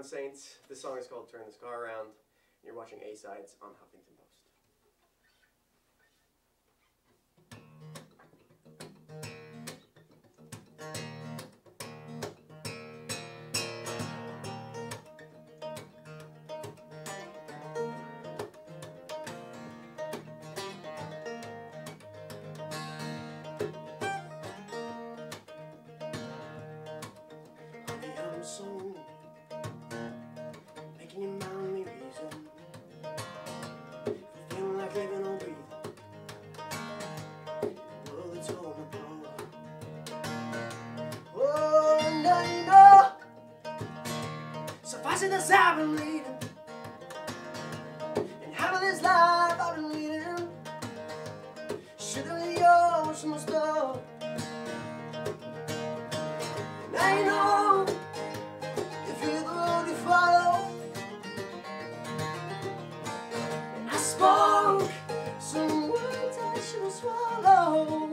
Fairground Saints. This song is called Turn This Car Around. You're watching A-Sides on Huffington Post. Soul, making you mind me reason, feeling like living or breathing, the world that's torn apart. Oh, and I know, sufficing this I've been leading, and having this life I've been leading, should have been yours from the start. And I know some words I should swallow.